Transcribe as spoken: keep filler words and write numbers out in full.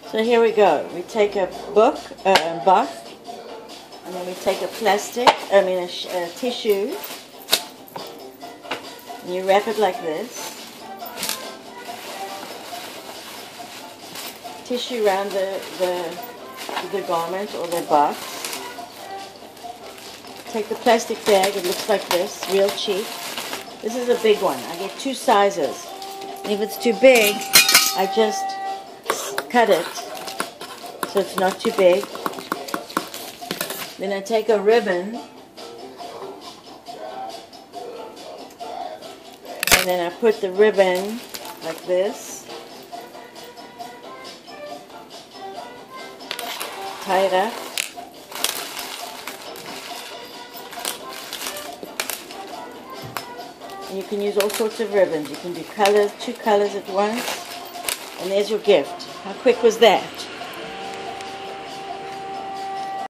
So here we go. We take a book, uh, a box, and then we take a plastic, I mean a, sh a tissue, and you wrap it like this. Tissue around the, the, the garment or the box. Take the plastic bag, it looks like this, real cheap. This is a big one. I get two sizes. And if it's too big, I just cut it so it's not too big. Then I take a ribbon and then I put the ribbon like this, tie it up. And you can use all sorts of ribbons. You can do colors, two colors at once. And there's your gift. How quick was that?